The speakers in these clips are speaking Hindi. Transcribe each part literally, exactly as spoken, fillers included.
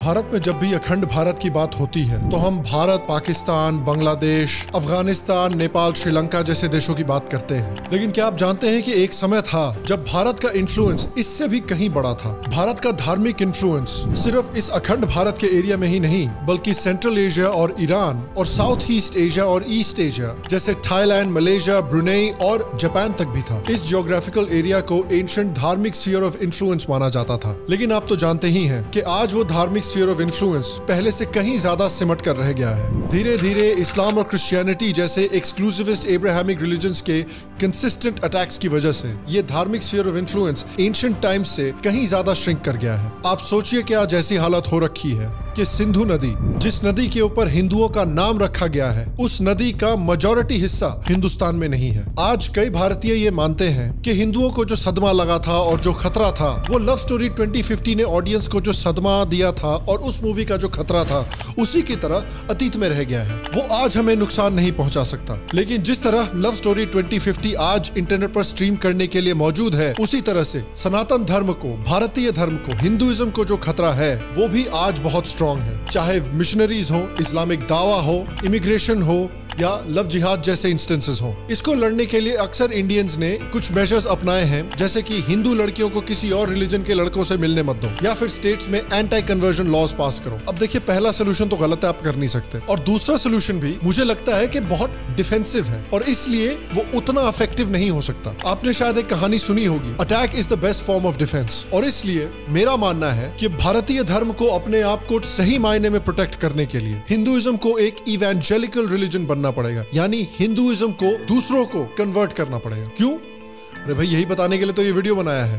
भारत में जब भी अखंड भारत की बात होती है तो हम भारत, पाकिस्तान, बांग्लादेश, अफगानिस्तान, नेपाल, श्रीलंका जैसे देशों की बात करते हैं। लेकिन क्या आप जानते हैं कि एक समय था जब भारत का इन्फ्लुएंस इससे भी कहीं बड़ा था। भारत का धार्मिक इन्फ्लुएंस सिर्फ इस अखंड भारत के एरिया में ही नहीं बल्कि सेंट्रल एशिया और ईरान और साउथ ईस्ट एशिया और ईस्ट एशिया जैसे थाईलैंड, मलेशिया, ब्रुनेई और जापान तक भी था। इस जियोग्राफिकल एरिया को एंशिएंट धार्मिक स्फीयर ऑफ इन्फ्लुएंस माना जाता था। लेकिन आप तो जानते ही हैं कि आज वो धार्मिक स्फीयर ऑफ इन्फ्लुएंस पहले से कहीं ज्यादा सिमट कर रह गया है। धीरे धीरे इस्लाम और क्रिश्चियनिटी जैसे एक्सक्लूसिविस्ट एब्राहमिक रिलीजन्स के कंसिस्टेंट अटैक्स की वजह से ये धार्मिक sphere of influence ancient times से कहीं ज्यादा श्रिंक कर गया है। आप सोचिए कि आज ऐसी हालत हो रखी है कि सिंधु नदी, जिस नदी के ऊपर हिंदुओं का नाम रखा गया है, उस नदी का मेजॉरिटी हिस्सा हिंदुस्तान में नहीं है। आज कई भारतीय ये मानते हैं कि हिंदुओं को जो सदमा लगा था और जो खतरा था वो लव स्टोरी ट्वेंटी फिफ्टी ने ऑडियंस को जो सदमा दिया था और उस मूवी का जो खतरा था उसी की तरह अतीत में रह गया है। वो आज हमें नुकसान नहीं पहुंचा सकता। लेकिन जिस तरह लव स्टोरी ट्वेंटी फिफ्टी आज इंटरनेट पर स्ट्रीम करने के लिए मौजूद है, उसी तरह से सनातन धर्म को, भारतीय धर्म को, हिंदुइज्म को जो खतरा है वो भी आज बहुत स्ट्रॉन्ग है। चाहे मिशनरीज हो, इस्लामिक दावा हो, इमिग्रेशन हो या लव जिहाद जैसे इंस्टेंसेस हो। इसको लड़ने के लिए अक्सर इंडियंस ने कुछ मेजर्स अपनाए हैं, जैसे कि हिंदू लड़कियों को किसी और रिलीजन के लड़कों से मिलने मत दो या फिर स्टेट्स में एंटी कन्वर्जन लॉज पास करो। अब देखिए, पहला सोल्यूशन तो गलत है, आप कर नहीं सकते, और दूसरा सोल्यूशन भी मुझे लगता है कि बहुत डिफेंसिव है और इसलिए वो उतना इफेक्टिव नहीं हो सकता। आपने शायद एक कहानी सुनी होगी, attack is the best form of defence, और इसलिए मेरा मानना है कि भारतीय धर्म को अपने आप को सही मायने में प्रोटेक्ट करने के लिए हिंदुइज्म को एक इवेंजेलिकल रिलीजन बनना पड़ेगा, यानी हिंदुइज्म को दूसरों को कन्वर्ट करना पड़ेगा। क्यों? अरे भाई, यही बताने के लिए तो ये वीडियो बनाया है।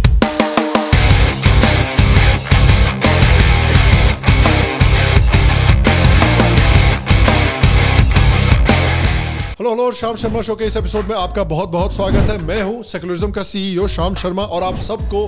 Hello hello, Shyam Sharma show के इस एपिसोड में आपका बहुत बहुत स्वागत है। मैं हूं सेकुलरिज्म का सीईओ श्याम शर्मा और आप सबको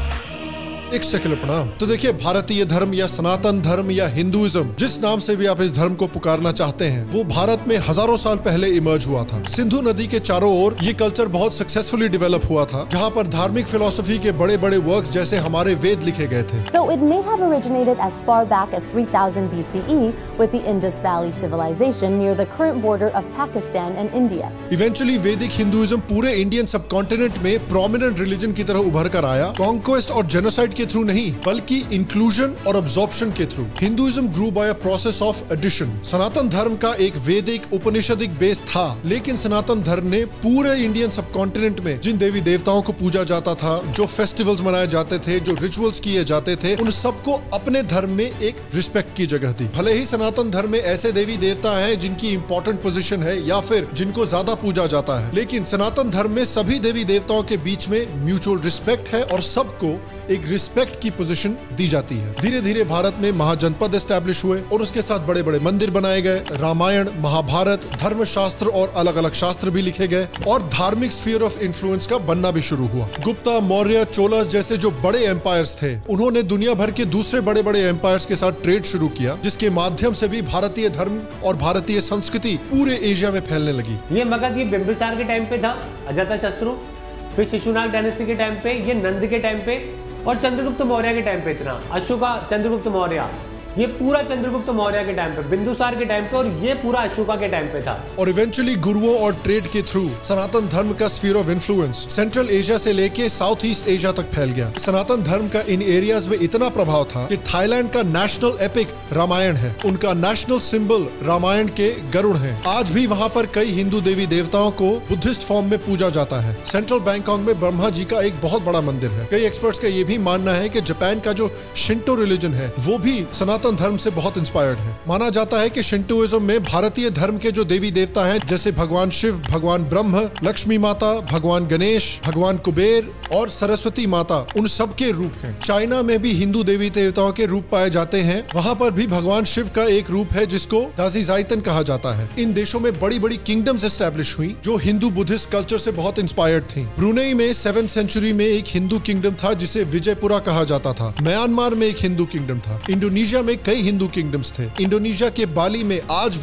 एक सेकुलर प्रणाम। तो देखिए, भारतीय धर्म या सनातन धर्म या हिंदुइज्म, जिस नाम से भी आप इस धर्म को पुकारना चाहते हैं, वो भारत में हजारों साल पहले इमर्ज हुआ था। सिंधु नदी के चारों ओर ये कल्चर बहुत सक्सेसफुली डेवलप हुआ था, जहाँ पर धार्मिक फिलोसफी के बड़े बड़े वर्क्स जैसे हमारे वेद लिखे गए थे। So it may have originated as far back as three thousand B C E with the Indus Valley civilization near the current border of Pakistan and India. Eventually Vedic Hinduism पूरे इंडियन सबकॉन्टिनेंट में प्रोमिनेंट रिलीजन की तरह उभर कर आया, कॉन्क्वेस्ट और जेनोसाइड के थ्रू नहीं बल्कि इंक्लूजन और अब्जॉर्प्शन के through. Hinduism grew by a process of addition. Sanatan Dharma का एक वैदिक उपनिषदिक बेस था, लेकिन सनातन धर्म ने पूरे इंडियन सबकॉन्टिनेंट में जिन देवी देवताओं को पूजा जाता था, जो फेस्टिवल्स मनाए जाते थे, जो रिचुअल्स किए जाते थे, उन सबको अपने धर्म में एक रिस्पेक्ट की जगह दी। भले ही सनातन धर्म में ऐसे देवी देवता हैं जिनकी इंपॉर्टेंट पोजीशन है या फिर जिनको ज्यादा पूजा जाता है, लेकिन सनातन धर्म में सभी देवी देवताओं के बीच में म्यूचुअल रिस्पेक्ट है और सबको एक रिस्पेक्ट की पोजीशन दी जाती है। धीरे धीरे भारत में महाजनपद एस्टैब्लिश हुए और उसके साथ बड़े बड़े मंदिर बनाए गए। रामायण, महाभारत, धर्मशास्त्र और अलग अलग शास्त्र भी लिखे गए और धार्मिक स्फीयर ऑफ इन्फ्लुएंस का बनना भी शुरू हुआ। गुप्ता, मौर्य, चोलस जैसे जो बड़े एम्पायर्स थे, उन्होंने दुनिया भर के दूसरे बड़े बड़े एम्पायर्स के साथ ट्रेड शुरू किया, जिसके माध्यम से भी भारतीय धर्म और भारतीय संस्कृति पूरे एशिया में फैलने लगी। ये मगध ये बिंबिसार के टाइम पे था, अजातशत्रु, फिर शिशुनाग डायनेस्टी के टाइम पे, ये नंद के टाइम पे और चंद्रगुप्त मौर्य के टाइम पे इतना, अशोका, चंद्रगुप्त मौर्य, ये पूरा चंद्रगुप्त मौर्य के टाइम पे, बिंदुसार के टाइम पे और ये पूरा अशोका के टाइम पे था। और इवेंचुअली गुरुओं और ट्रेड के थ्रू सनातन धर्म का sphere of influence central Asia से लेके साउथ ईस्ट एशिया तक फैल गया। सनातन धर्म का इन एरियाज में इतना प्रभाव था कि थाईलैंड का नेशनल एपिक रामायण है, उनका नेशनल सिंबल रामायण के गरुड़ हैं। आज भी वहाँ पर कई हिंदू देवी देवताओं को बुद्धिस्ट फॉर्म में पूजा जाता है। सेंट्रल बैंकॉक में ब्रह्मा जी का एक बहुत बड़ा मंदिर है। कई एक्सपर्ट्स का ये भी मानना है कि जापान का जो शिंटो रिलीजन है वो भी सनातन धर्म से बहुत इंस्पायर्ड है। माना जाता है कि शिंटोइज्म में भारतीय धर्म के जो देवी देवता हैं, जैसे भगवान शिव, भगवान ब्रह्म, लक्ष्मी माता, भगवान गणेश, भगवान कुबेर और सरस्वती माता, उन सब के रूप हैं। चाइना में भी हिंदू देवी देवताओं के रूप पाए जाते हैं। वहाँ पर भी भगवान शिव का एक रूप है जिसको दासी जाइतन कहा जाता है। इन देशों में बड़ी बड़ी किंगडम्स एस्टैब्लिश हुई जो हिंदू बुद्धिस्ट कल्चर से बहुत इंस्पायर्ड थी। ब्रुनेई में सेवेंथ सेंचुरी में एक हिंदू किंगडम था जिसे विजयपुरा कहा जाता था। म्यांमार में एक हिंदू किंगडम था। इंडोनेशिया में कई हिंदू किंगडम्स थे। इंडोनेशिया के बाली में आज भी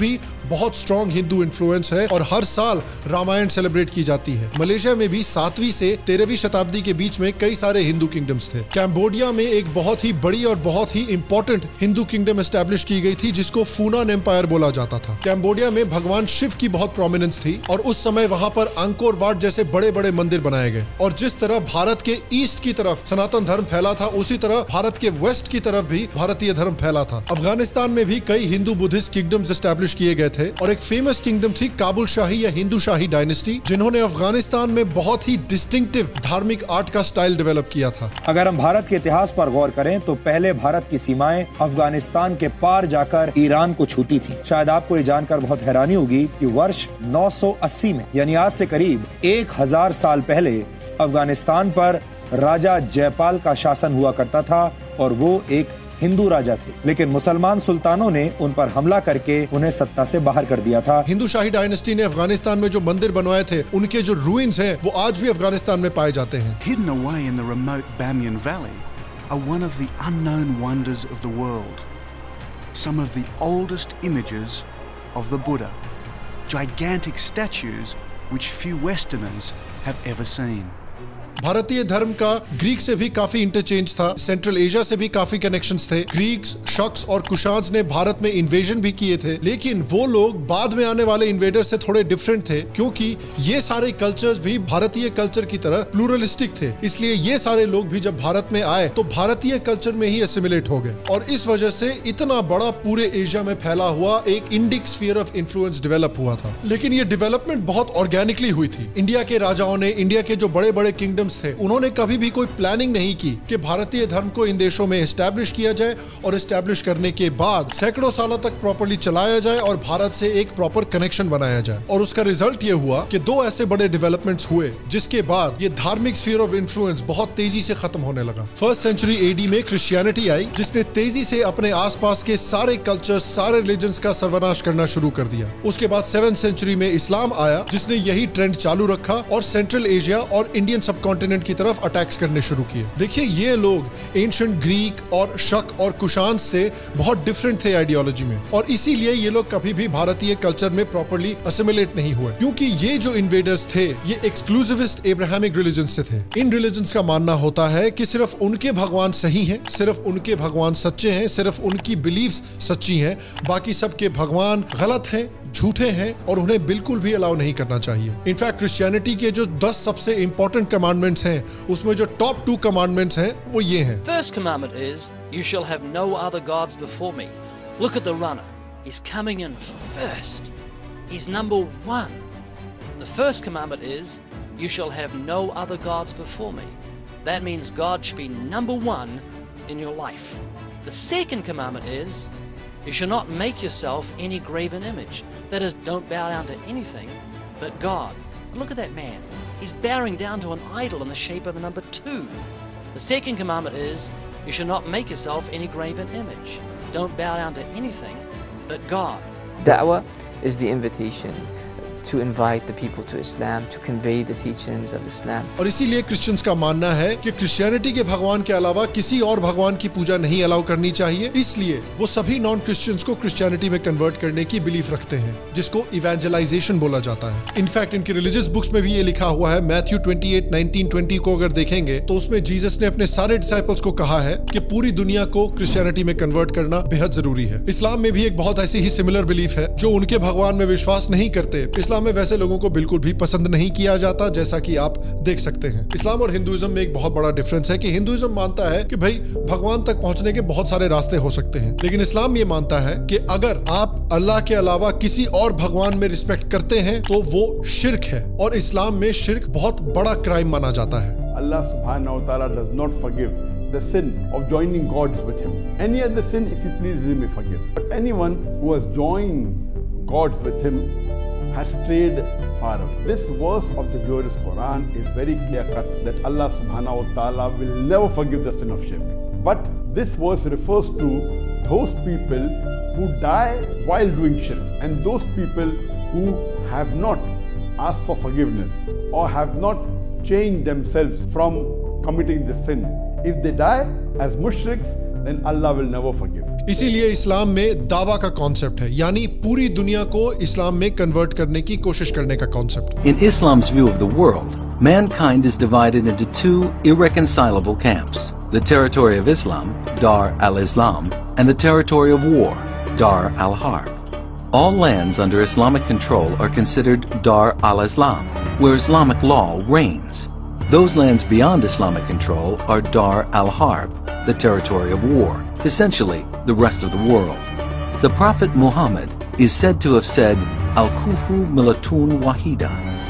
बहुत स्ट्रॉन्ग हिंदू इन्फ्लुएंस है और हर साल रामायण सेलिब्रेट की जाती है। मलेशिया में भी सातवीं से तेरहवीं शताब्दी के बीच में कई सारे हिंदू किंगडम्स थे। कैम्बोडिया में एक बहुत ही बड़ी और बहुत ही इंपॉर्टेंट हिंदू किंगडम एस्टैब्लिश की गई थी जिसको फूनान एम्पायर बोला जाता था। कैम्बोडिया में भगवान शिव की बहुत प्रोमिनेंस थी और उस समय वहां पर अंकोर वाट जैसे बड़े बड़े मंदिर बनाए गए। और जिस तरह भारत के ईस्ट की तरफ सनातन धर्म फैला था, उसी तरह भारत के वेस्ट की तरफ भी भारतीय धर्म फैला था। अफगानिस्तान में भी कई हिंदू बुद्धिस्ट किंगडम्स एस्टैब्लिश किए गए थे और एक फेमस किंगडम थी काबुल शाही या हिंदू शाही डायनेस्टी, जिन्होंने अफगानिस्तान में बहुत ही डिस्टिंक्टिव धार्मिक आर्ट का स्टाइल डेवलप किया था। अगर हम भारत के इतिहास पर गौर करें तो पहले भारत की सीमाएं अफगानिस्तान के पार जाकर ईरान को छूती थी। शायद आपको ये जानकर बहुत हैरानी होगी कि वर्ष नौ सौ अस्सी में यानी आज से करीब एक हजार साल पहले अफगानिस्तान पर राजा जयपाल का शासन हुआ करता था और वो एक हिंदू राजा थे, लेकिन मुसलमान सुल्तानों ने उन पर हमला करके उन्हें सत्ता से बाहर कर दिया था। हिंदू शाही डायनेस्टी ने अफगानिस्तान में जो मंदिर बनवाए थे, उनके जो रूइंस हैं, वो आज भी अफगानिस्तान में पाए जाते हैं। Hidden away in the remote Bamiyan Valley are one of the unknown wonders of the world. Some of the oldest images of the Buddha, gigantic statues which few Westerners have ever seen. भारतीय धर्म का ग्रीक से भी काफी इंटरचेंज था, सेंट्रल एशिया से भी काफी कनेक्शंस थे। ग्रीक्स, शक्स और कुशान्स ने भारत में इन्वेजन भी किए थे, लेकिन वो लोग बाद में आने वाले इन्वेडर से थोड़े डिफरेंट थे क्योंकि ये सारे कल्चर्स भी भारतीय कल्चर की तरह प्लूरलिस्टिक थे। इसलिए ये सारे लोग भी जब भारत में आए तो भारतीय कल्चर में ही एसिमिलेट हो गए और इस वजह से इतना बड़ा पूरे एशिया में फैला हुआ एक Indic sphere of influence develop हुआ था। लेकिन ये डेवलपमेंट बहुत ऑर्गेनिकली हुई थी। इंडिया के राजाओं ने, इंडिया के जो बड़े बड़े किंगडम्स थे, उन्होंने कभी भी कोई प्लानिंग नहीं की कि भारतीय धर्म को इन देशों में एस्टैब्लिश किया जाए और एस्टैब्लिश करने के बाद सैकड़ों सालों तक प्रॉपर्ली चलाया जाए और भारत से एक प्रॉपर कनेक्शन बनाया जाए। और उसका रिजल्ट ये हुआ कि दो ऐसे बड़े डेवलपमेंट्स हुए जिसके बाद ये धार्मिक स्फीयर ऑफ इन्फ्लुएंस बहुत तेजी से खत्म होने लगा। फर्स्ट सेंचुरी एडी में क्रिश्चियनिटी आई जिसने तेजी से अपने आसपास के सारे कल्चर्स, सारे रिलीजन्स का सर्वनाश करना शुरू कर दिया। उसके बाद सेवेंथ सेंचुरी में इस्लाम आया जिसने यही ट्रेंड चालू रखा और सेंट्रल एशिया और इंडियन सबकॉन्टिनेंट की तरफ अटैक्स करने शुरू किए। देखिए, ये लोग एंशिएंट ग्रीक और शक और कुशान से बहुत डिफरेंट थे आइडियोलॉजी में और इसीलिए ये लोग कभी भी भारतीय कल्चर में प्रॉपर्ली असिमिलेट नहीं हुए क्योंकि ये जो इन्वेडर्स थे ये एक्सक्लूसिविस्ट एब्राहमिक रिलीजन से थे। इन रिलीजन्स का मानना होता है कि सिर्फ उनके भगवान सही हैं, सिर्फ उनके भगवान सच्चे हैं, सिर्फ उनकी बिलीफ्स सच्ची हैं, बाकी सबके भगवान गलत हैं, झूठे हैं और उन्हें बिल्कुल भी अलाउ नहीं करना चाहिए। इनफैक्ट क्रिश्चियनिटी के जो दस सबसे इंपॉर्टेंट कमांडमेंट्स हैं उसमें जो टॉप टू कमांडमेंट्स हैं वो ये हैं। First commandment is you shall have no other gods before me. Look at the runner. He's coming in first. He's number one. The first commandment is you shall have no other gods before me. That means God should be number one in your life. The second commandment is you shall not make yourself any graven image. That is, don't bow down to anything but God. Look at that man. He's bowing down to an idol in the shape of a number two. The second commandment is you shall not make yourself any graven image. Don't bow down to anything but God. Da'wah is the invitation to invite the people to Islam, to convey the teachings of Islam. और इसीलिए क्रिश्चियंस का मानना है कि क्रिश्चियनिटी के भगवान के अलावा किसी और भगवान की पूजा नहीं अलाउ करनी चाहिए। इसलिए वो सभी नॉन क्रिश्चियंस को क्रिश्चियनिटी में कन्वर्ट करने की बिलीफ रखते हैं जिसको इवेंजलाइजेशन बोला जाता है। इनफैक्ट इनकी रिलीजियस बुक्स में भी ये लिखा हुआ है। मैथ्यू अट्ठाईस नाइनटीन ट्वेंटी को अगर देखेंगे तो उसमें जीसस ने अपने सारे डिसाइपल्स को कहा है कि पूरी दुनिया को क्रिश्चियनिटी में कन्वर्ट करना बेहद जरूरी है। इस्लाम में भी एक बहुत ऐसी ही सिमिलर बिलीफ है। जो उनके भगवान में विश्वास नहीं करते, इस्लाम में वैसे लोगों को बिल्कुल भी पसंद नहीं किया जाता, जैसा कि आप देख सकते हैं। इस्लाम और हिंदुइज्म में एक बहुत बड़ा डिफरेंस है कि हिंदुइज्म मानता है कि भाई भगवान तक पहुंचने के बहुत सारे रास्ते हो सकते हैं, लेकिन इस्लाम ये मानता है कि अगर आप अल्लाह के अलावा किसी और भगवान में रिस्पेक्ट करते हैं तो वो शिर्क है और इस्लाम में शिर्क बहुत बड़ा क्राइम माना जाता है। Allah subhanahu wa ta'ala does not forgive the sin of joining God with him. Any other sin, if he pleases, he may forgive. But anyone who has joined God with him has strayed far away. This verse of the glorious Quran is very clear cut that Allah subhanahu wa ta'ala will never forgive the sin of shirk. But this verse refers to those people who die while doing shirk and those people who have not asked for forgiveness or have not changed themselves from committing the sin. If they die as mushriks, then Allah will never forgive. इसीलिए इस्लाम में दावा का कॉन्सेप्ट है, यानी पूरी दुनिया को इस्लाम में कन्वर्ट करने की कोशिश करने का concept. In Islam's view of the world, mankind is divided into two irreconcilable camps: the territory of Islam, Dar al-Islam, and the territory of war, Dar al-Harb. All lands under Islamic control are considered Dar al-Islam, where Islamic law reigns. Those lands beyond Islamic control are Dar al-Harb, the territory of war, essentially the rest of the world. The Prophet Muhammad is said to have said, Al-Kufru Millatun Wahida,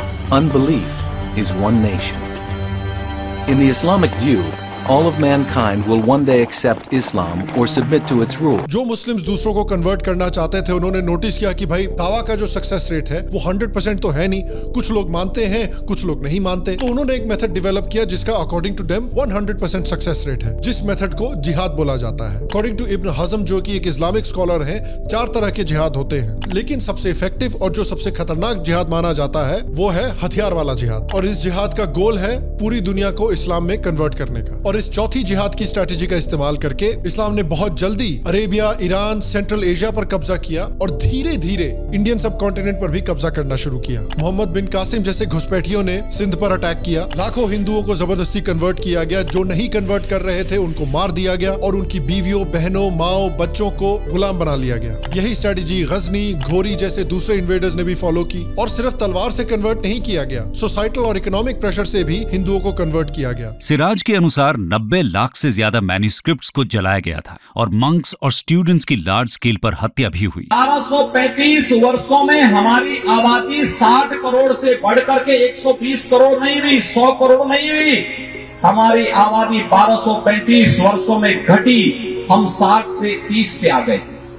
unbelief is one nation. In the Islamic view, all of mankind will one day accept Islam or submit to its rule. जो मुस्लिम्स दूसरों को कन्वर्ट करना चाहते थे, उन्होंने नोटिस किया कि भाई दावा का जो सक्सेस रेट है वो हंड्रेड परसेंट तो है नहीं, कुछ लोग मानते हैं, कुछ लोग नहीं मानते। तो उन्होंने एक मेथड डेवलप किया जिसका according to them hundred percent success rate है, जिस मेथड को जिहाद बोला जाता है। अकॉर्डिंग टू इब्न हज़म, जो कि एक इस्लामिक स्कॉलर है, चार तरह के जिहाद होते हैं, लेकिन सबसे इफेक्टिव और जो सबसे खतरनाक जिहाद माना जाता है वो है हथियार वाला जिहाद। और इस जिहाद का गोल है पूरी दुनिया को इस्लाम में कन्वर्ट करने का। और इस चौथी जिहाद की स्ट्रेटेजी का इस्तेमाल करके इस्लाम ने बहुत जल्दी अरेबिया, ईरान, सेंट्रल एशिया पर कब्जा किया और धीरे धीरे इंडियन सब कॉन्टिनेंट पर भी कब्जा करना शुरू किया। मोहम्मद बिन कासिम जैसे घुसपैठियों ने सिंध पर अटैक किया, लाखों हिंदुओं को जबरदस्ती कन्वर्ट किया गया, जो नहीं कन्वर्ट कर रहे थे उनको मार दिया गया और उनकी बीवियों, बहनों, माओ, बच्चों को गुलाम बना लिया गया। यही स्ट्रेटेजी गजनी, घोरी जैसे दूसरे इन्वेडर्स ने भी फॉलो की। और सिर्फ तलवार से कन्वर्ट नहीं किया गया, सोसाइटल और इकोनॉमिक प्रेशर से भी हिंदुओं को कन्वर्ट किया गया। सिराज के अनुसार नब्बे लाख से ज्यादा मैन्युस्क्रिप्ट्स को जलाया गया था और मंक्स और स्टूडेंट्स की लार्ज स्केल पर हत्या भी हुई। बारह सौ पैंतीस वर्षों में हमारी आबादी साठ करोड़ से बढ़कर के एक सौ बीस करोड़ नहीं हुई, सौ करोड़ नहीं हुई। हमारी आबादी बारह सौ पैंतीस वर्षों में घटी, हम साठ से तीस पे आ गए।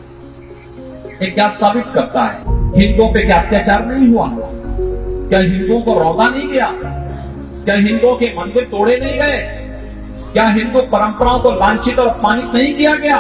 ये क्या साबित करता है? हिंदुओं पे क्या अत्याचार नहीं हुआ? क्या हिंदुओं को रौदा नहीं गया? क्या हिंदुओं के मंदिर तोड़े नहीं गए? क्या हिंदू परंपराओं को लांछित और अपमानित नहीं किया गया?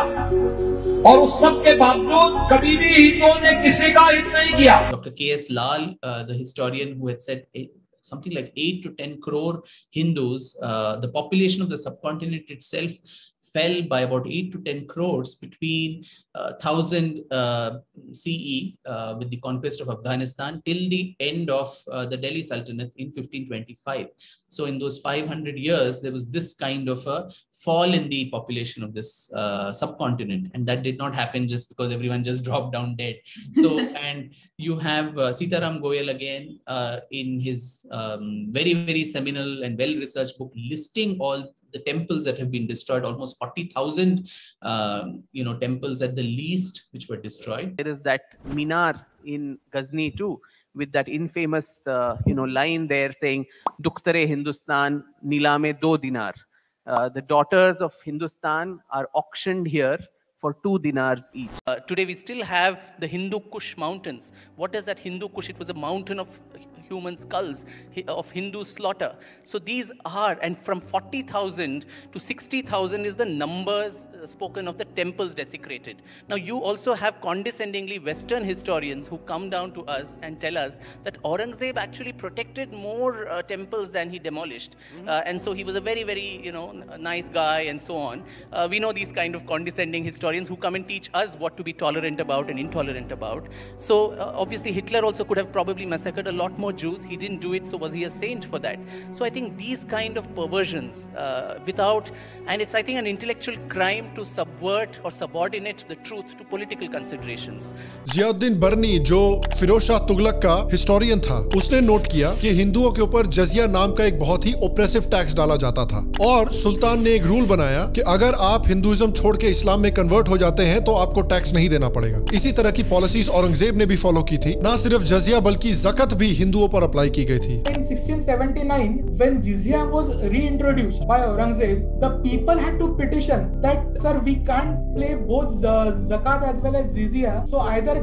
और उस सब के बावजूद कभी भी हिंदुओं ने किसी का हित नहीं किया। Doctor K S Lal, uh, the historian who had said something like eight to ten crore Hindus, uh, the population of the subcontinent itself fell by about eight to ten crores between uh, one thousand uh, C E uh, with the conquest of Afghanistan till the end of uh, the Delhi Sultanate in fifteen twenty-five. So in those five hundred years, there was this kind of a fall in the population of this uh, subcontinent. And that did not happen just because everyone just dropped down dead. So, and you have uh, Sitaram Goyal again uh, in his um, very, very seminal and well-researched book listing all the temples that have been destroyed, almost forty thousand, um, you know, temples at the least, which were destroyed. There is that Minar in Ghazni too, with that infamous, uh, you know, line there saying, Dukhtare Hindustan, Nilame do dinar. Uh, the daughters of Hindustan are auctioned here for two dinars each. Uh, today we still have the Hindu Kush mountains. What is that Hindu Kush? It was a mountain of human skulls, of Hindu slaughter. So these are, and from forty thousand to sixty thousand is the numbers spoken of the temples desecrated. Now you also have condescendingly Western historians who come down to us and tell us that Aurangzeb actually protected more uh, temples than he demolished. Mm-hmm. uh, and so he was a very, very, you know, nice guy and so on. Uh, we know these kind of condescending historians who come and teach us what to be tolerant about and intolerant about. So uh, obviously Hitler also could have probably massacred a lot more Jews. He didn't do it, so was he a saint for that? So I think these kind of perversions uh, without, and it's I think an intellectual crime to subvert or subordinate the truth to political considerations. Ziauddin बर्नी, जो फिरोज शाह तुगलक का हिस्टोरियन था, उसने नोट किया कि हिंदुओं के ऊपर जजिया नाम का एक बहुत ही ओप्रेसिव टैक्स डाला जाता था और सुल्तान ने एक रूल बनाया कि अगर आप हिंदुइज्म छोड़ के इस्लाम में कन्वर्ट हो जाते हैं तो आपको टैक्स नहीं देना पड़ेगा। इसी तरह की पॉलिसीज औरंगजेब ने भी फॉलो की थी। न सिर्फ जजिया बल्कि ज़कत भी हिंदुओं पर अप्लाई की गई थी। In sixteen seventy-nine, when jizya was reintroduced by Aurangzeb, the people had to petition that, sir, we can't pay both zakat as well as jizya, so either give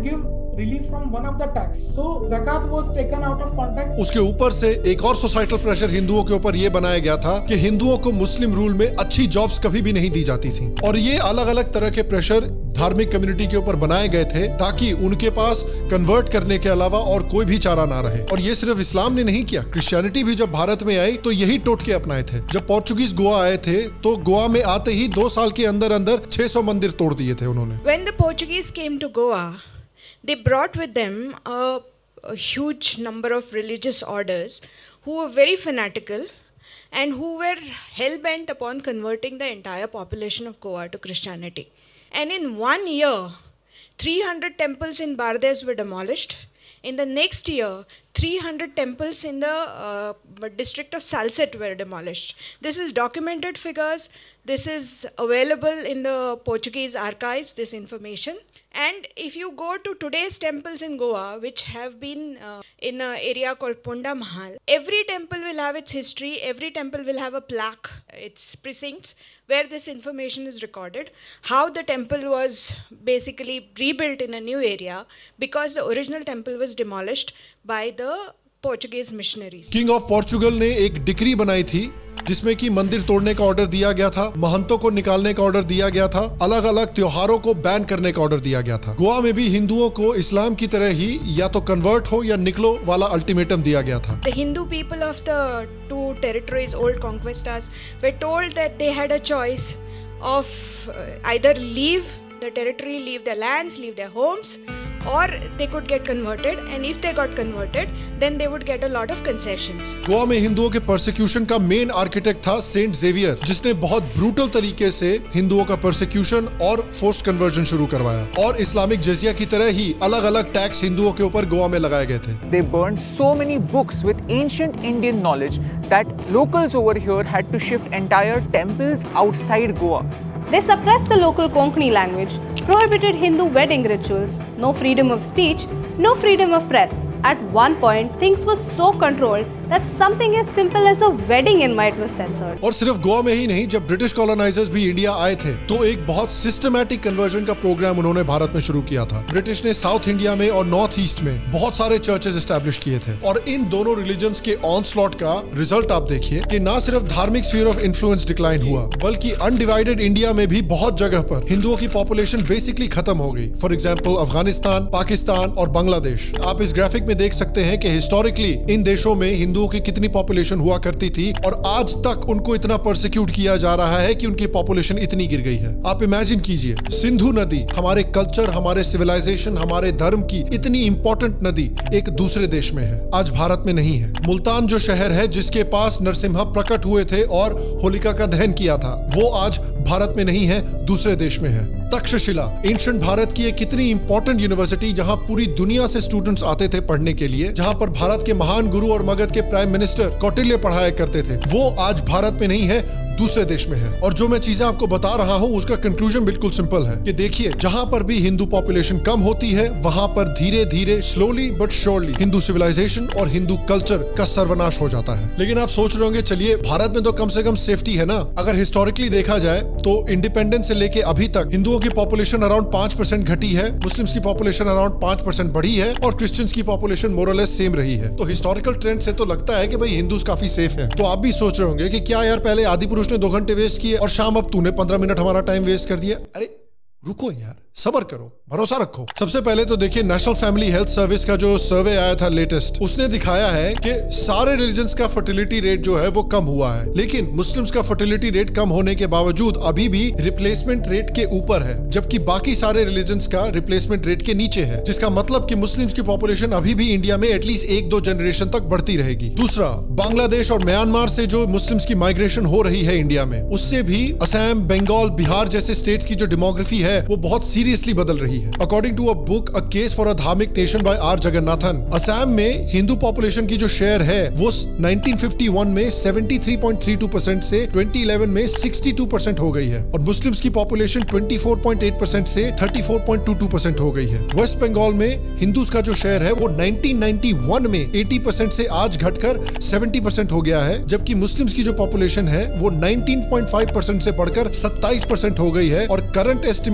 relief from one of the tax. So zakat was taken out of context. उसके ऊपर से एक और सोसाइटल प्रेशर हिंदुओं के ऊपर ये बनाया गया था कि हिंदुओं को मुस्लिम रूल में अच्छी जॉब्स कभी भी नहीं दी जाती थी, और ये अलग अलग तरह के प्रेशर धार्मिक कम्युनिटी के ऊपर बनाए गए थे ताकि उनके पास कन्वर्ट करने के अलावा और कोई भी चारा ना रहे। और ये सिर्फ इस्लाम ने नहीं किया, क्रिश्चियनिटी भी जब भारत में आई तो यही टोटके अपनाए थे। जब पोर्चुगीज गोवा आए थे तो गोवा में आते ही दो साल के अंदर अंदर छह सौ मंदिर तोड़ दिए थे उन्होंने। When the Portuguese came to Goa, they brought with them a, a huge number of religious orders who were very fanatical and who were hell-bent upon converting the entire population of Goa to Christianity. And in one year, three hundred temples in Bardez were demolished. In the next year, three hundred temples in the uh, district of Salcete were demolished. This is documented figures. This is available in the Portuguese archives, this information. And if you go to today's temples in Goa, which have been uh, in an area called Ponda Mahal, every temple will have its history, every temple will have a plaque, its precincts, where this information is recorded, how the temple was basically rebuilt in a new area because the original temple was demolished by the Portuguese missionaries. King of Portugal ने एक डिक्री बनाई थी जिसमें कि मंदिर तोड़ने का ऑर्डर दिया गया था, महंतों को निकालने का ऑर्डर दिया गया था, अलग अलग त्योहारों को बैन करने का ऑर्डर दिया गया था। गोवा में भी हिंदुओं को इस्लाम की तरह ही या तो कन्वर्ट हो या निकलो वाला अल्टीमेटम दिया गया था। The Hindu people of the two territories, old conquistas, were told that they had a choice of either leave the territory, leave their lands, leave their homes, or they could get converted, and if they got converted then they would get a lot of concessions. Goa में हिंदुओं के परसिक्यूशन का मेन आर्किटेक्ट था सेंट जेवियर, जिसने बहुत ब्रूटल तरीके से हिंदुओं का परसिक्यूशन और फोर्स्ड कन्वर्जन शुरू करवाया, और इस्लामिक जजिया की तरह ही अलग अलग टैक्स हिंदुओं के ऊपर गोवा में लगाए गए थे। They burned so many books with ancient Indian knowledge that locals over here had to shift entire temples outside Goa. They suppressed the local Konkani language, prohibited Hindu wedding rituals, no freedom of speech, no freedom of press. At one point, things were so controlled that something as simple as a wedding invite was censored. और सिर्फ गोवा में ही नहीं, जब ब्रिटिश कॉलोनाइजर्स भी इंडिया आए थे तो एक बहुत सिस्टमैटिक कन्वर्जन का प्रोग्राम उन्होंने भारत में शुरू किया था। ब्रिटिश ने साउथ इंडिया में और नॉर्थ ईस्ट में बहुत सारे चर्चेस एस्टैब्लिश किए थे, और इन दोनों रिलीजन्स के ऑनस्लॉट का रिजल्ट आप देखिए कि ना सिर्फ धार्मिक स्फीयर ऑफ इन्फ्लुएंस डिक्लाइन हुआ, बल्कि अनडिवाइडेड इंडिया में भी बहुत जगह पर हिंदुओं की पॉपुलेशन बेसिकली खत्म हो गई। फॉर एग्जाम्पल अफगानिस्तान, पाकिस्तान और बांग्लादेश। आप इस ग्राफिक में देख सकते हैं कि हिस्टोरिकली इन देशों में हिंदुओं की कितनी पॉपुलेशन हुआ करती थी, और आज तक उनको इतना परसिक्यूट किया जा रहा है कि उनकी पॉपुलेशन इतनी गिर गई है। आप इमेजिन कीजिए, सिंधु नदी हमारे कल्चर, हमारे सिविलाइजेशन, हमारे धर्म की इतनी इंपॉर्टेंट नदी एक दूसरे देश में है, आज भारत में नहीं है। मुल्तान जो शहर है जिसके पास नरसिम्हा प्रकट हुए थे और होलिका का दहन किया था, वो आज भारत में नहीं है, दूसरे देश में है। तक्षशिला एंशिएंट भारत की एक कितनी इंपॉर्टेंट यूनिवर्सिटी जहां पूरी दुनिया से स्टूडेंट्स आते थे पढ़ने के लिए, जहां पर भारत के महान गुरु और मगध के प्राइम मिनिस्टर कौटिल्य पढ़ाया करते थे, वो आज भारत में नहीं है, दूसरे देश में है। और जो मैं चीजें आपको बता रहा हूं उसका कंक्लूजन बिल्कुल सिंपल है कि देखिए, जहां पर भी हिंदू पॉपुलेशन कम होती है वहां पर धीरे धीरे slowly but surely Hindu civilisation और हिंदू कल्चर का सर्वनाश हो जाता है। लेकिन आप सोच रहे होंगे, चलिए भारत में तो कम से कम सेफ्टी है ना। अगर हिस्टोरिकली देखा जाए तो इंडिपेंडेंस से लेके अभी तक हिंदुओं की पॉपुलेशन अराउंड पांच परसेंट घटी है, मुस्लिम्स की पॉपुलेशन अराउंड पांच परसेंट बढ़ी है, और क्रिश्चियंस की पॉपुलेशन मोरलेस सेम रही है। तो हिस्टोरिकल ट्रेंड से तो लगता है कि भाई हिंदूज काफी सेफ है। तो आप भी सोच रहे होंगे कि क्या यार, पहले आदि पुरुष ने दो घंटे वेस्ट किए और शाम अब तूने पंद्रह मिनट हमारा टाइम वेस्ट कर दिया। अरे रुको यार, सबर करो, भरोसा रखो। सबसे पहले तो देखिए, नेशनल फैमिली हेल्थ सर्विस का जो सर्वे आया था लेटेस्ट, उसने दिखाया है कि सारे रिलीजन्स का फर्टिलिटी रेट जो है वो कम हुआ है, लेकिन मुस्लिम्स का फर्टिलिटी रेट कम होने के बावजूद अभी भी रिप्लेसमेंट रेट के ऊपर है, जबकि बाकी सारे रिलीजन्स का रिप्लेसमेंट रेट के नीचे है, जिसका मतलब कि मुस्लिम्स की पॉपुलेशन अभी भी इंडिया में एटलीस्ट एक दो जनरेशन तक बढ़ती रहेगी। दूसरा, बांग्लादेश और म्यांमार से जो मुस्लिम्स की माइग्रेशन हो रही है इंडिया में, उससे भी असम, बंगाल, बिहार जैसे स्टेट्स की जो डेमोग्राफी है वो बहुत सीरियसली बदल रही है। According to a book a case for a धार्मिक nation by R Jagannathan, Assam में हिंदू पॉपुलेशन की जो शेयर है वो नाइनटीन फिफ्टी वन में seventy three point three two percent से ट्वेंटी इलेवन में सिक्सटी टू परसेंट हो गई है, और मुस्लिम्स की population twenty four point eight percent से thirty four point two two percent हो गई है। वेस्ट बंगाल में हिंदूज का जो शेयर है वो नाइनटीन नाइंटी वन में एटी परसेंट से आज घटकर सेवेंटी परसेंट हो गया है, जबकि मुस्लिम्स की जो पॉपुलेशन है वो नाइनटीन पॉइंट फाइव परसेंट से बढ़कर सत्ताईस परसेंट हो गई है, और करंट एस्टिमेट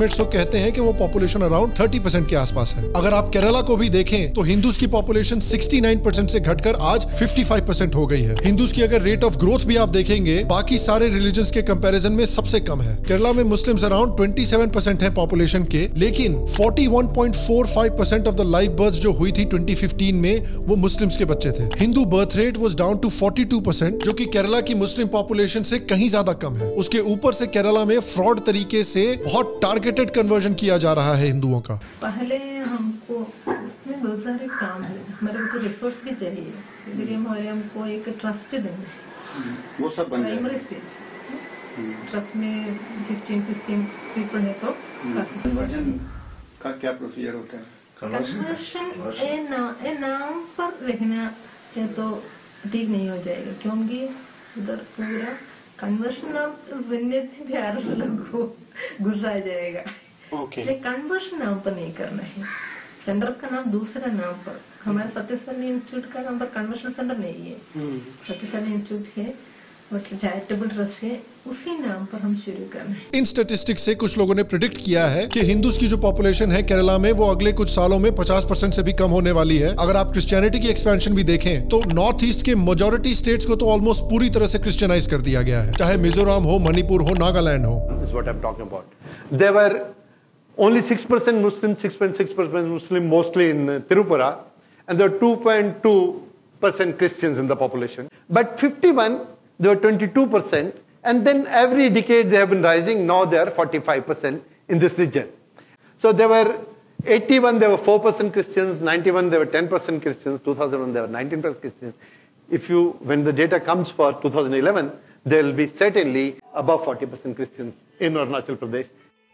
एस्टिमेट्स तो कहते हैं कि वो पॉपुलेशन अराउंड थर्टी परसेंट के आसपास है। अगर आप केरला को भी देखें तो हिंदूज की पॉपुलेशन सिक्सटी नाइन परसेंट से घटकर आज फिफ्टी फाइव परसेंट हो गई है। हिंदूज की अगर रेट ऑफ ग्रोथ भी आप देखेंगे बाकी सारे रिलीजन्स के कंपैरिजन में सबसे कम है। केरला में Muslims around twenty seven percent है पॉपुलेशन के, लेकिन forty one point four five percent of the live birth जो हुई थी ट्वेंटी फिफ्टीन में वो मुस्लिम्स के बच्चे थे। Hindu birth rate was down to forty two percent, जो कि केरला की मुस्लिम पॉपुलेशन से कहीं ज्यादा कम है। उसके ऊपर से केरला में फ्रॉड तरीके से बहुत टारगेटेड कन्वर्जन किया जा रहा है हिंदुओं का। पहले हमको इसमें बहुत सारे काम है, हमारे को रिसोर्स भी चाहिए, इसलिए हमारे हमको एक ट्रस्ट देंगे, वो सब प्राइमरी स्टेज ट्रस्ट में फिफ्टीन फिफ्टीन पीपल है तो कन्वर्जन का क्या प्रोसीजर होता है? कन्वर्शन ए ना ए नाम पर रहना ये तो ठीक नहीं हो जाएगा, क्योंकि उधर पूरा कन्वर्शन नाम बनने से प्यार को गुस्सा आ जाएगा। ओके, कन्वर्शन नाम पर नहीं करना है, सेंटर का नाम दूसरा नाम पर। हमारे सत्यसाई इंस्टीट्यूट का नाम पर कन्वर्शन सेंटर नहीं है, सत्यसाई इंस्टीट्यूट है चैरिटेबल ट्रस्ट है, उसी नाम पर हम शुरू करना है। इन स्टैटिस्टिक्स से कुछ लोगों ने प्रिडिक्ट किया है कि हिंदूज की जो पॉपुलेशन है केरला में वो अगले कुछ सालों में पचास परसेंट से भी कम होने वाली है। अगर आप क्रिश्चियनिटी की एक्सपेंशन भी देखें तो नॉर्थ ईस्ट के मेजॉरिटी स्टेट्स को तो ऑलमोस्ट पूरी तरह से क्रिश्चियनाइज कर दिया गया है, चाहे मिजोरम हो, मणिपुर हो, नागालैंड हो। This is what I'm talking about. There were only six percent Muslims, six point six percent Muslim mostly in Tirupura, and there were two point two percent Christians in the population. But fifty-one, they were twenty-two percent, and then every decade they have been rising. Now they are forty-five percent in this region. So there were eighty-one, there were four percent Christians, ninety-one, there were ten percent Christians, two thousand one, there were nineteen percent Christians. If you, when the data comes for two thousand eleven, there will be certainly above forty percent Christians in Arunachal Pradesh.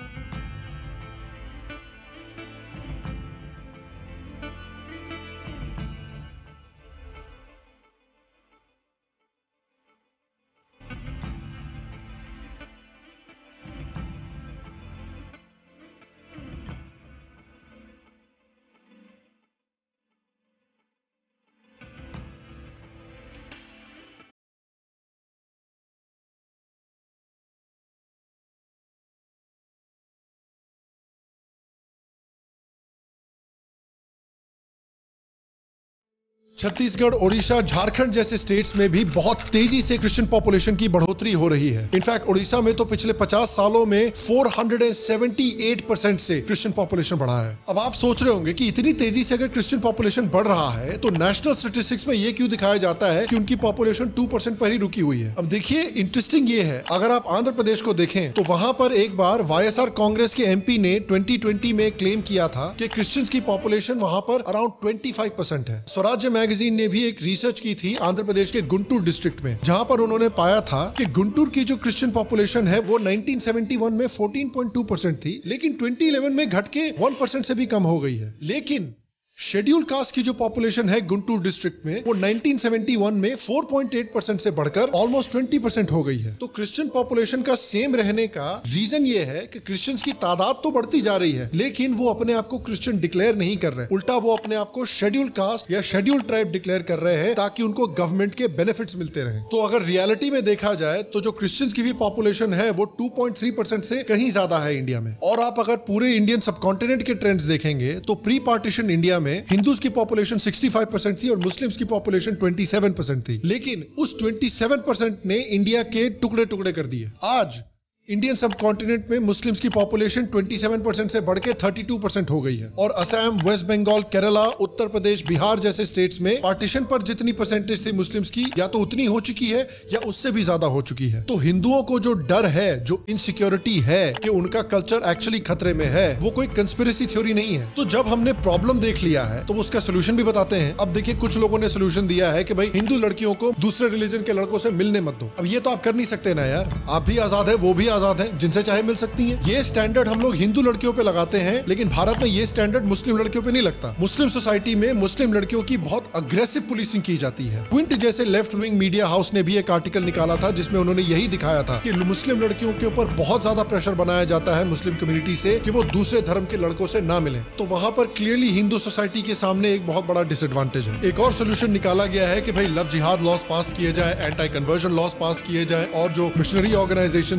Chhattisgarh, Odisha, Jharkhand जैसे स्टेट्स में भी बहुत तेजी से क्रिश्चियन पॉपुलेशन की बढ़ोतरी हो रही है। इनफैक्ट ओडिशा में तो पिछले पचास सालों में चार सौ अठहत्तर परसेंट से क्रिश्चियन पॉपुलेशन बढ़ा है। अब आप सोच रहे होंगे कि इतनी तेजी से अगर क्रिश्चियन पॉपुलेशन बढ़ रहा है तो नेशनल स्टैटिस्टिक्स में ये क्यों दिखाया जाता है कि उनकी पॉपुलेशन टू परसेंट पर ही रुकी हुई है। अब देखिए, इंटरेस्टिंग ये है, अगर आप आंध्र प्रदेश को देखें तो वहां पर एक बार वाईएसआर कांग्रेस के एमपी ने ट्वेंटी ट्वेंटी में क्लेम किया था कि क्रिश्चियंस की पॉपुलेशन वहां पर अराउंड पच्चीस परसेंट है। स्वराज्य मैगजीन ने भी एक रिसर्च की थी आंध्र प्रदेश के गुंटूर डिस्ट्रिक्ट में, जहां पर उन्होंने पाया था कि गुंटूर की जो क्रिश्चियन पॉपुलेशन है वो नाइनटीन सेवेंटी वन में चौदह पॉइंट दो परसेंट थी, लेकिन ट्वेंटी इलेवन में घट के वन परसेंट से भी कम हो गई है। लेकिन शेड्यूल्ड कास्ट की जो पॉपुलेशन है गुंटूर डिस्ट्रिक्ट में वो नाइनटीन सेवेंटी वन में फोर पॉइंट एट परसेंट से बढ़कर ऑलमोस्ट ट्वेंटी परसेंट हो गई है। तो क्रिश्चियन पॉपुलेशन का सेम रहने का रीजन ये है कि क्रिश्चियंस की तादाद तो बढ़ती जा रही है, लेकिन वो अपने आप को क्रिश्चियन डिक्लेयर नहीं कर रहे, उल्टा वो अपने आप को शेड्यूल्ड कास्ट या शेड्यूल्ड ट्राइब डिक्लेयर कर रहे हैं ताकि उनको गवर्नमेंट के बेनिफिट्स मिलते रहे। तो अगर रियलिटी में देखा जाए तो जो क्रिश्चियंस की भी पॉपुलेशन है वो टू पॉइंट थ्री परसेंट से कहीं ज्यादा है इंडिया में। और आप अगर पूरे इंडियन सबकॉन्टिनेंट के ट्रेंड्स देखेंगे तो प्री पार्टीशन इंडिया में हिंदूज की पॉपुलेशन सिक्सटी फाइव परसेंट थी और मुस्लिम्स की पॉपुलेशन ट्वेंटी सेवन परसेंट थी, लेकिन उस ट्वेंटी सेवन परसेंट ने इंडिया के टुकड़े टुकड़े कर दिए। आज इंडियन सब कॉन्टिनेंट में मुस्लिम्स की पॉपुलेशन सत्ताईस परसेंट से बढ़ के बत्तीस परसेंट हो गई है और असम, वेस्ट बंगाल, केरला, उत्तर प्रदेश, बिहार जैसे स्टेट्स में पार्टीशन पर जितनी परसेंटेज थी मुस्लिम्स की या तो उतनी हो चुकी है या उससे भी ज्यादा हो चुकी है। तो हिंदुओं को जो डर है, जो इनसिक्योरिटी है कि उनका कल्चर एक्चुअली खतरे में है, वो कोई कंस्पिरेसी थ्योरी नहीं है। तो जब हमने प्रॉब्लम देख लिया है तो उसका सोल्यूशन भी बताते हैं। अब देखिए, कुछ लोगों ने सोल्यूशन दिया है कि भाई हिंदू लड़कियों को दूसरे रिलीजन के लड़कों से मिलने मत दो। अब ये तो आप कर नहीं सकते ना यार, आप भी आजाद है, वो भी आजाद है, जिनसे चाहे मिल सकती हैं। ये स्टैंडर्ड हम लोग हिंदू लड़कियों पे लगाते हैं, लेकिन भारत में ये स्टैंडर्ड मुस्लिम लड़कियों पे नहीं लगता। मुस्लिम सोसाइटी में मुस्लिम लड़कियों की बहुत अग्रेसिव पुलिसिंग की जाती है। क्विंट जैसे लेफ्ट विंग मीडिया हाउस ने भी एक आर्टिकल निकाला था जिसमें उन्होंने यही दिखाया था कि मुस्लिम लड़कियों के ऊपर बहुत ज्यादा प्रेशर बनाया जाता है मुस्लिम कम्युनिटी से कि वो दूसरे धर्म के लड़कों से ना मिले। तो वहां पर क्लियरली हिंदू सोसाइटी के सामने एक बहुत बड़ा डिसएडवांटेज है। एक और सोल्यूशन निकाला गया है कि भाई लव जिहाद लॉस पास किए जाए, एंटी कन्वर्जन लॉस पास किए जाए और जो मिशनरी ऑर्गेनाइजेशंस हैं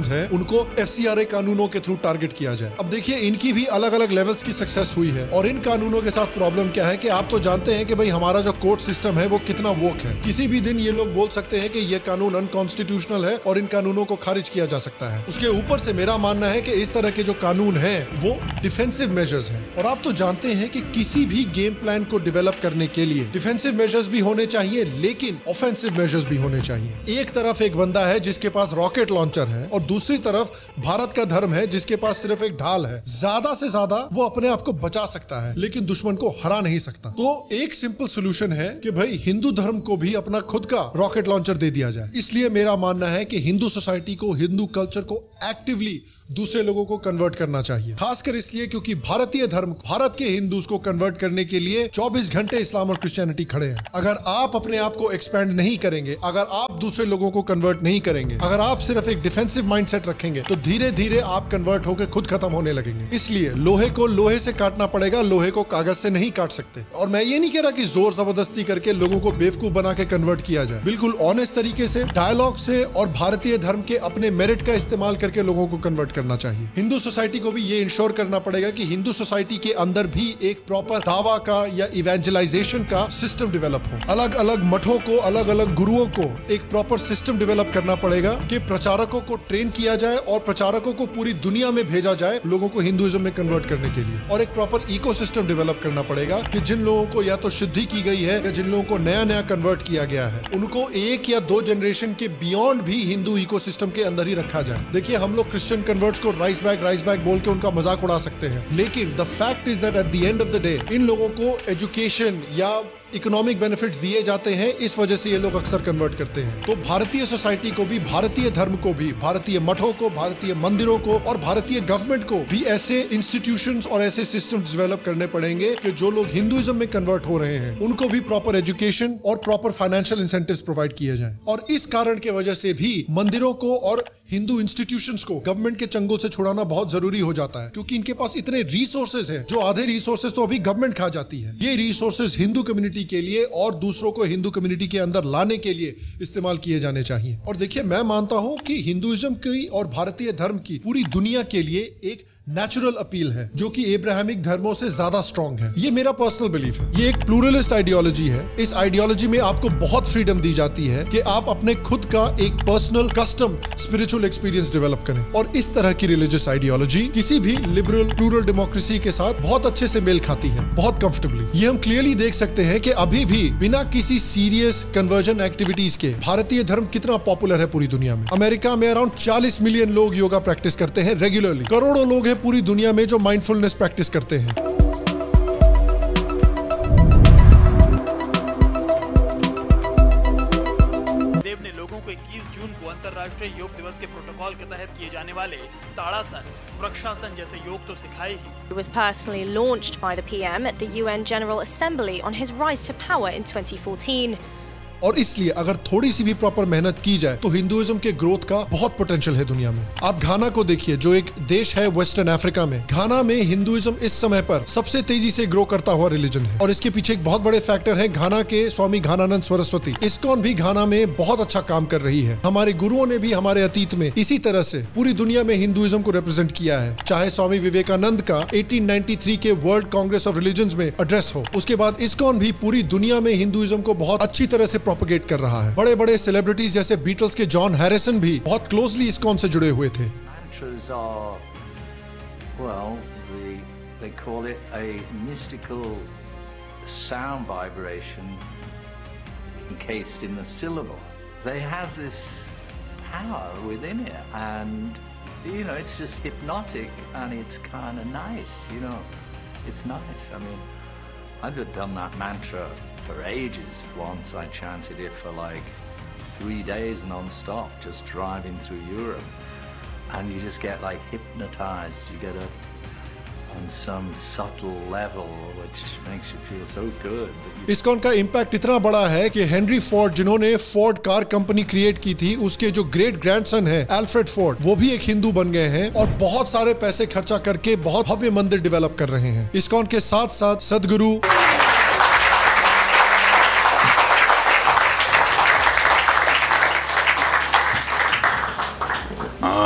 उनको एफ सी आर ए कानूनों के थ्रू टारगेट किया जाए। अब देखिए, इनकी भी अलग अलग लेवल्स की सक्सेस हुई है और इन कानूनों के साथ प्रॉब्लम क्या है कि आप तो जानते हैं कि भाई हमारा जो कोर्ट सिस्टम है वो कितना वोक है। किसी भी दिन ये लोग बोल सकते हैं कि ये कानून अनकॉन्स्टिट्यूशनल है और इन कानूनों को खारिज किया जा सकता है। उसके ऊपर से मेरा मानना है कि इस तरह के जो कानून हैं वो डिफेंसिव मेजर्स हैं और आप तो जानते हैं कि किसी भी गेम प्लान को डेवलप करने के लिए डिफेंसिव मेजर्स भी होने चाहिए लेकिन ऑफेंसिव मेजर्स भी होने चाहिए। एक तरफ एक बंदा है जिसके पास रॉकेट लॉन्चर है और दूसरी तरफ भारत का धर्म है जिसके पास सिर्फ एक ढाल है। ज्यादा से ज्यादा वो अपने आप को बचा सकता है लेकिन दुश्मन को हरा नहीं सकता। तो एक सिंपल सोल्यूशन है कि भाई हिंदू धर्म को भी अपना खुद का रॉकेट लॉन्चर दे दिया जाए। इसलिए मेरा मानना है कि हिंदू सोसाइटी को, हिंदू कल्चर को एक्टिवली दूसरे लोगों को कन्वर्ट करना चाहिए। खासकर इसलिए क्योंकि भारतीय धर्म, भारत के हिंदूज को कन्वर्ट करने के लिए चौबीस घंटे इस्लाम और क्रिश्चियनिटी खड़े हैं। अगर आप अपने आप को एक्सपैंड नहीं करेंगे, अगर आप दूसरे लोगों को कन्वर्ट नहीं करेंगे, अगर आप सिर्फ एक डिफेंसिव माइंडसेट रखेंगे तो धीरे धीरे आप कन्वर्ट होकर खुद खत्म होने लगेंगे। इसलिए लोहे को लोहे से काटना पड़ेगा, लोहे को कागज से नहीं काट सकते। और मैं ये नहीं कह रहा कि जोर जबरदस्ती करके लोगों को बेवकूफ बना के कन्वर्ट किया जाए। बिल्कुल ऑनेस्ट तरीके से, डायलॉग से और भारतीय धर्म के अपने मेरिट का इस्तेमाल करके लोगों को कन्वर्ट करना चाहिए। हिंदू सोसाइटी को भी ये इंश्योर करना पड़ेगा कि हिंदू सोसाइटी के अंदर भी एक प्रॉपर दावा का या इवेंजलाइजेशन का सिस्टम डेवलप हो। अलग अलग मठों को, अलग अलग गुरुओं को एक प्रॉपर सिस्टम डेवलप करना पड़ेगा कि प्रचारकों को ट्रेन किया जाए और प्रचारकों को पूरी दुनिया में भेजा जाए लोगों को हिंदुइज्म में कन्वर्ट करने के लिए। और एक प्रॉपर इकोसिस्टम डेवलप करना पड़ेगा कि जिन लोगों को या तो शुद्धि की गई है या जिन लोगों को नया नया कन्वर्ट किया गया है उनको एक या दो जनरेशन के बियॉन्ड भी हिंदू इकोसिस्टम के अंदर ही रखा जाए। देखिए, हम लोग क्रिश्चियन कन्वर्ट्स को राइस बैग राइस बैग बोल के उनका मजाक उड़ा सकते हैं, लेकिन the fact is that at the end of the day इन लोगों को एजुकेशन या इकोनॉमिक बेनिफिट्स दिए जाते हैं, इस वजह से ये लोग अक्सर कन्वर्ट करते हैं। तो भारतीय सोसाइटी को भी, भारतीय धर्म को भी, भारतीय मठों को, भारतीय मंदिरों को और भारतीय गवर्नमेंट को भी ऐसे इंस्टीट्यूशंस और ऐसे सिस्टम्स डेवलप करने पड़ेंगे कि जो लोग हिंदुइज्म में कन्वर्ट हो रहे हैं उनको भी प्रॉपर एजुकेशन और प्रॉपर फाइनेंशियल इंसेंटिव्स प्रोवाइड किए जाएं। और इस कारण के वजह से भी मंदिरों को और हिंदू इंस्टीट्यूशंस को गवर्नमेंट के चंगुल से छुड़ाना बहुत जरूरी हो जाता है, क्योंकि इनके पास इतने रिसोर्सेज हैं जो आधे रिसोर्सेज तो अभी गवर्नमेंट खा जाती है। ये रिसोर्सेज हिंदू कम्युनिटी के लिए और दूसरों को हिंदू कम्युनिटी के अंदर लाने के लिए इस्तेमाल किए जाने चाहिए। और देखिए, मैं मानता हूं कि हिंदुइज्म की और भारतीय धर्म की पूरी दुनिया के लिए एक नेचुरल अपील है जो कि एब्राहमिक धर्मों से ज्यादा स्ट्रॉन्ग है। ये मेरा पर्सनल बिलीफ है। ये एक प्लूरलिस्ट आइडियोलॉजी है। इस आइडियोलॉजी में आपको बहुत फ्रीडम दी जाती है कि आप अपने खुद का एक personal custom spiritual experience develop करें। और इस तरह की रिलीजियस आइडियोलॉजी किसी भी लिबरल प्लूरल डेमोक्रेसी के साथ बहुत अच्छे से मेल खाती है, बहुत कंफर्टेबली। ये हम क्लियरली देख सकते हैं कि अभी भी बिना किसी सीरियस कन्वर्जन एक्टिविटीज के भारतीय धर्म कितना पॉपुलर है पूरी दुनिया में। अमेरिका में अराउंड चालीस मिलियन लोग योगा प्रैक्टिस करते हैं रेगुलरली। करोड़ों लोग पूरी दुनिया में जो माइंडफुलनेस प्रैक्टिस करते हैं। देव ने लोगों को इक्कीस जून को अंतर्राष्ट्रीय योग दिवस के प्रोटोकॉल के तहत किए जाने वाले ताड़ासन, वृक्षासन जैसे योग तो सिखाए ही। It was personally launched by the P M at the U N General Assembly on his rise to power in twenty fourteen. और इसलिए अगर थोड़ी सी भी प्रॉपर मेहनत की जाए तो हिंदुइज्म के ग्रोथ का बहुत पोटेंशियल है दुनिया में। आप घाना को देखिए, जो एक देश है वेस्टर्न अफ्रीका में। घाना में हिंदुइज्म इस समय पर सबसे तेजी से ग्रो करता हुआ रिलीजन है और इसके पीछे एक बहुत बड़े फैक्टर है घाना के स्वामी घानानंद सरस्वती। इस्कॉन भी घाना में बहुत अच्छा काम कर रही है। हमारे गुरुओं ने भी हमारे अतीत में इसी तरह से पूरी दुनिया में हिंदुइज्म को रिप्रेजेंट किया है। चाहे स्वामी विवेकानंद का अठारह सौ तिरानवे के वर्ल्ड कांग्रेस ऑफ रिलीजन्स में एड्रेस हो, उसके बाद इस्कॉन भी पूरी दुनिया में हिंदुइज्म को बहुत अच्छी तरह से प्रोपेगेट कर रहा है। बड़े बड़े सेलिब्रिटीज जैसे बीटल्स के जॉन हैरिसन भी बहुत क्लोजली इस्कॉन से जुड़े हुए थे। Mantras are, well, the, they call it a mystical sound vibration encased in the syllable. They have this power within it, and you know, it's just hypnotic and it's kind of nice. You know, it's nice. I mean, I've done that mantra for ages. Once I chanted it for like three days non-stop, just driving through Europe, and you just get like hypnotized. You get a on some subtle level which makes you feel so good. ISKCON का इम्पैक्ट इतना बड़ा है कि हेनरी फोर्ड, जिन्होंने फोर्ड कार कंपनी क्रिएट की थी, उसके जो ग्रेट ग्रैंडसन है अल्फ्रेड फोर्ड, वो भी एक हिंदू बन गए हैं और बहुत सारे पैसे खर्चा करके बहुत भव्य मंदिर डेवलप कर रहे हैं। इस्कॉन के साथ साथ सदगुरु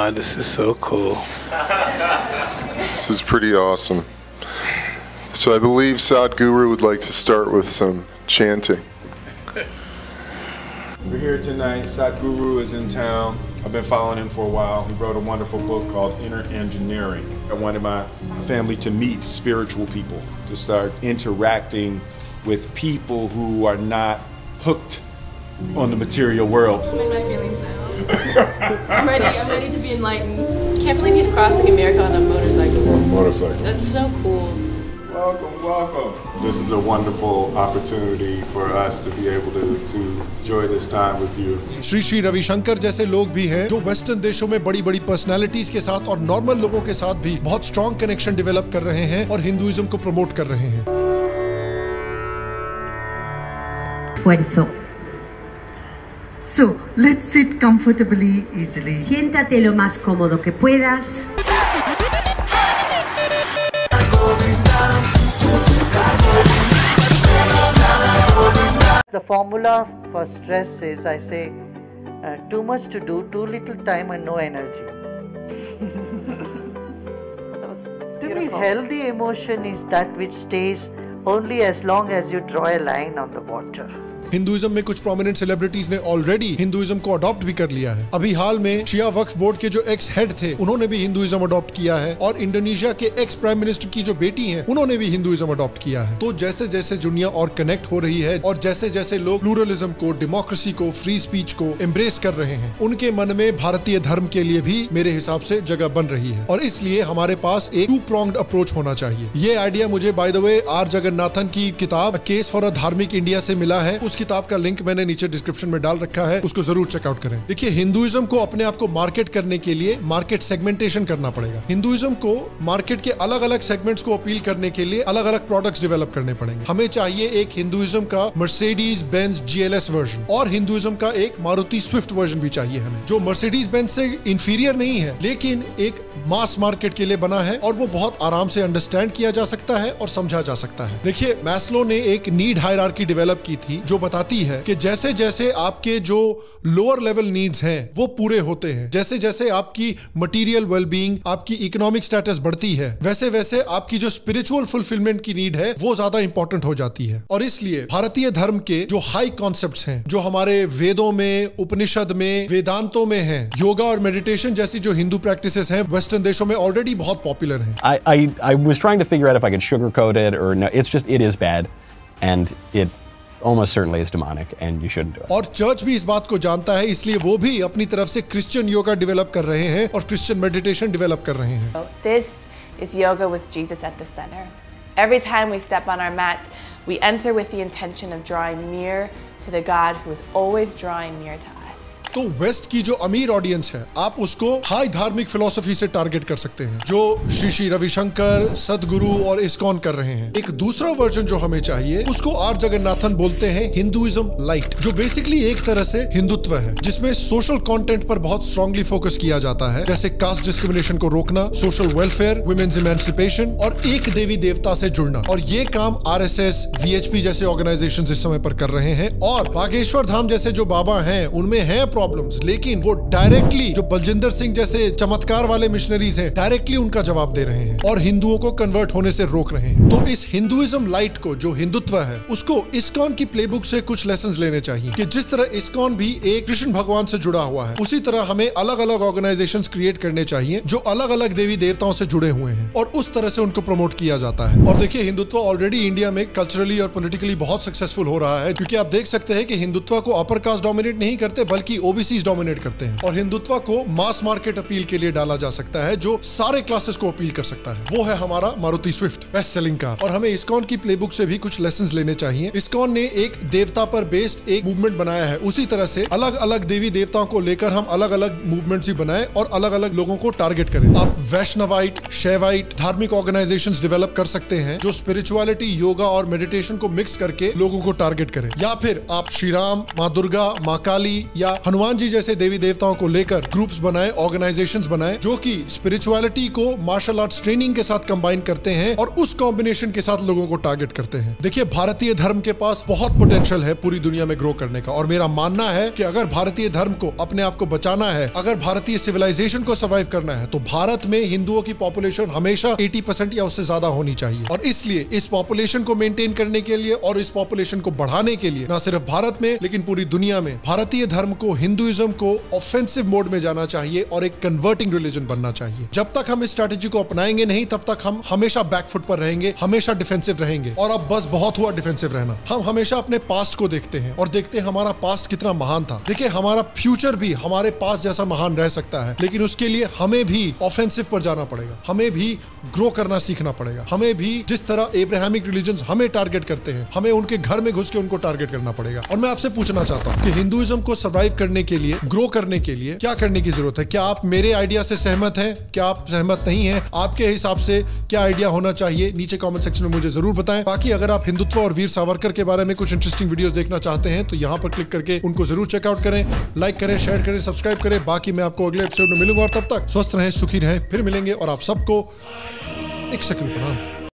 God, this is so cool. This is pretty awesome. So I believe Sadhguru would like to start with some chanting. We're here tonight. Sadhguru is in town. I've been following him for a while. He wrote a wonderful book called Inner Engineering. I wanted my family to meet spiritual people, to start interacting with people who are not hooked on the material world. I'm in my feelings now. I'm ready. I'm ready to be enlightened. Can't believe he's crossing America on a motorcycle. Motorcycle. That's so cool. Welcome, welcome. This is a wonderful opportunity for us to be able to, to enjoy this time with you. Shri Shri Ravishankar जैसे लोग भी हैं जो वेस्टर्न देशों में बड़ी बड़ी पर्सनालिटीज के साथ और नॉर्मल लोगों के साथ भी बहुत स्ट्रॉन्ग कनेक्शन डेवलप कर रहे हैं और हिंदुइज्म को प्रमोट कर रहे हैं। Esfuerzo. So, let's sit comfortably, easily. Siéntate lo más cómodo que puedas. The formula for stress is, I say, uh, too much to do, too little time and no energy. That was To me, healthy emotion is that which stays only as long as you draw a line on the water. Hinduism में कुछ प्रोमिनेंट सेलिब्रिटीज ने ऑलरेडी हिंदुइज्म को अडॉप्ट भी कर लिया है। अभी हाल में शिया वक्फ बोर्ड के जो एक्स हेड थे उन्होंने भी हिंदुइज्म अडॉप्ट किया है और इंडोनेशिया के एक्स प्राइम मिनिस्टर की जो बेटी हैं उन्होंने भी हिंदुइज्म अडॉप्ट किया है। तो जैसे जैसे दुनिया और कनेक्ट हो रही है और जैसे जैसे लोग प्लूरलिज्म को, डेमोक्रेसी को, फ्री स्पीच को एम्ब्रेस कर रहे हैं, उनके मन में भारतीय धर्म के लिए भी मेरे हिसाब से जगह बन रही है और इसलिए हमारे पास एक टू प्रोंग्ड अप्रोच होना चाहिए। ये आइडिया मुझे by the way R Jagannathan की किताब केस फॉर अ धार्मिक इंडिया से मिला है। उस किताब का लिंक मैंने नीचे डिस्क्रिप्शन में डाल रखा है, उसको जरूर चेकआउट करें। देखिए, हिंदुइज्म को अपने आप को मार्केट करने के लिए मार्केट सेगमेंटेशन करना पड़ेगा। हिंदुइज्म को मार्केट के अलग अलग सेगमेंट्स को अपील करने के लिए अलग अलग प्रोडक्ट्स डेवलप करने पड़ेंगे। हमें चाहिए एक हिंदुइज्म का मर्सिडीज बेंज जीएलएस वर्जन और हिंदुइज्म का एक मारुति स्विफ्ट वर्जन भी चाहिए हमें, जो मर्सिडीज बेंज से इंफीरियर नहीं है लेकिन एक मास मार्केट के लिए बना है और वो बहुत आराम से अंडरस्टैंड किया जा सकता है और समझा जा सकता है। देखिए, मैस्लो ने एक नीड हायरार्की डेवलप की थी जो बताती है कि जैसे जैसे आपके जो लोअर लेवल नीड्स हैं वो पूरे होते हैं, जैसे जैसे आपकी मटेरियल वेलबींग, आपकी इकोनॉमिक स्टेटस बढ़ती है, वैसे वैसे आपकी जो स्पिरिचुअल फुलफिलमेंट की नीड है वो ज्यादा इंपॉर्टेंट हो जाती है। और इसलिए भारतीय धर्म के जो हाई कॉन्सेप्ट्स हैं, जो हमारे वेदों में, उपनिषद में, वेदांतों में हैं, योगा और मेडिटेशन जैसी जो हिंदू प्रैक्टिसेस हैं वेस्टर्न देशों में ऑलरेडी बहुत पॉपुलर हैं। I, I, I was trying to figure out if I could sugarcoat it or no. It's just, it is bad and it almost certainly is demonic and you shouldn't do it. और चर्च भी इस बात को जानता है, इसलिए वो भी अपनी तरफ से क्रिश्चियन योगा डेवलप कर रहे हैं और क्रिश्चियन मेडिटेशन डेवलप कर रहे हैं। This is yoga with Jesus at the center. Every time we step on our mats, we enter with the intention of drawing near to the God who is always drawing near to us. तो वेस्ट की जो अमीर ऑडियंस है आप उसको हाई धार्मिक फिलॉसफी से टारगेट कर सकते हैं, जो श्री श्री रविशंकर, सदगुरु और इस्कॉन कर रहे हैं। एक दूसरा वर्जन जो हमें चाहिए उसको आर जगन्नाथन बोलते हैं हिंदुइज्म लाइट, जो बेसिकली एक तरह से हिंदुत्व है जिसमें सोशल कंटेंट पर बहुत स्ट्रांगली फोकस किया जाता है, जैसे कास्ट डिस्क्रिमिनेशन को रोकना, सोशल वेलफेयर, वुमेन्स इमेंसिपेशन और एक देवी देवता से जुड़ना। और ये काम आरएसएस, वीएचपी जैसे ऑर्गेनाइजेशंस इस समय पर कर रहे हैं और बागेश्वर धाम जैसे जो बाबा हैं उनमें है प्रॉब्लम्स, लेकिन वो डायरेक्टली जो बलजिंदर सिंह जैसे चमत्कार वाले मिशनरीज हैं डायरेक्टली उनका जवाब दे रहे हैं और हिंदुओं को कन्वर्ट होने से रोक रहे हैं। तो इस हिंदुइज्म लाइट को, जो हिंदुत्व है, उसको इस्कॉन की प्लेबुक से कुछ लेसन्स लेने चाहिए कि जिस तरह इस्कॉन भी एक कृष्ण भगवान से जुड़ा हुआ है, उसी तरह हमें अलग अलग ऑर्गेनाइजेशंस क्रिएट करने चाहिए जो अलग अलग देवी देवताओं से जुड़े हुए हैं और उस तरह से उनको प्रमोट किया जाता है। और देखिए, हिंदुत्व ऑलरेडी इंडिया में कल्चरली और पॉलिटिकली बहुत सक्सेसफुल हो रहा है, क्योंकि आप देख सकते हैं कि हिंदुत्व को अपर कास्ट डोमिनेट नहीं करते बल्कि ओबीसी डोमिनेट करते हैं और हिंदुत्व को मास मार्केट अपील के लिए डाला जा सकता है जो सारे क्लासेस को अपील कर सकता है। वो है हमारा Maruti Swift best selling car. और हमें इस्कॉन की प्लेबुक से भी कुछ लेसन्स लेने चाहिए। इस्कॉन ने एक देवता पर बेस्ड एक मूवमेंट बनाया है, उसी तरह से अलग अलग देवी देवताओं को लेकर हम अलग अलग मूवमेंट्स भी बनाए और अलग अलग लोगों को टारगेट करें। आप वैष्णवाइट, शैवाइट धार्मिक ऑर्गेनाइजेशंस डेवलप कर सकते हैं जो स्पिरिचुअलिटी, योगा और मेडिटेशन को मिक्स करके लोगों को टारगेट करें, या फिर आप श्री राम, माँ दुर्गा, माँ काली या हनुमान हनुमान जी जैसे देवी देवताओं को लेकर ग्रुप्स बनाए, ऑर्गेनाइजेशंस बनाए जो कि स्पिरिचुअलिटी को मार्शल आर्ट्स ट्रेनिंग के साथ कंबाइन करते हैं और उस कॉम्बिनेशन के साथ लोगों को टारगेट करते हैं। देखिए, भारतीय धर्म के पास बहुत पोटेंशियल है पूरी दुनिया में ग्रो करने का, और मेरा मानना है कि अगर भारतीय धर्म को अपने आप को बचाना है, अगर भारतीय सिविलाइजेशन को सर्वाइव करना है, तो भारत में हिंदुओं की पॉपुलेशन हमेशा अस्सी परसेंट या उससे ज्यादा होनी चाहिए। और इसलिए इस पॉपुलेशन को मेंटेन करने के लिए और इस पॉपुलेशन को बढ़ाने के लिए ना सिर्फ भारत में लेकिन पूरी दुनिया में भारतीय धर्म को, हिंदुइज्म को ऑफेंसिव मोड में जाना चाहिए और एक कन्वर्टिंग रिलीजन बनना चाहिए। जब तक हम इस स्ट्रैटेजी को अपनाएंगे नहीं, तब तक हम हमेशा बैकफुट पर रहेंगे, हमेशा डिफेंसिव रहेंगे। और अब बस बहुत हुआ डिफेंसिव रहना। हम हमेशा अपने पास्ट को देखते हैं और देखते हैं हमारा पास्ट कितना महान था। देखिए, हमारा फ्यूचर भी हमारे पास्ट जैसा महान रह सकता है, लेकिन उसके लिए हमें भी ऑफेंसिव पर जाना पड़ेगा, हमें भी ग्रो करना सीखना पड़ेगा, हमें भी जिस तरह एब्राहमिक रिलीजन्स हमें टारगेट करते हैं, हमें उनके घर में घुस के उनको टारगेट करना पड़ेगा। और मैं आपसे पूछना चाहता हूं कि हिंदुइज्म को सर्वाइव करने के लिए, ग्रो करने के लिए क्या करने की जरूरत है? क्या आप मेरे आइडिया से सहमत हैं? क्या आप सहमत नहीं हैं? आपके हिसाब से क्या आइडिया होना चाहिए? नीचे कमेंट सेक्शन में मुझे जरूर बताएं। बाकी अगर आप हिंदुत्व और वीर सावरकर के बारे में कुछ इंटरेस्टिंग वीडियोस देखना चाहते हैं तो यहाँ पर क्लिक करके उनको जरूर चेकआउट करें, लाइक करें, शेयर करें, सब्सक्राइब करें। बाकी मैं आपको अगले एपिसोड में मिलूंगा और तब तक स्वस्थ रहें, सुखी रहें। फिर मिलेंगे और आप सबको एक सेकंड प्रणाम।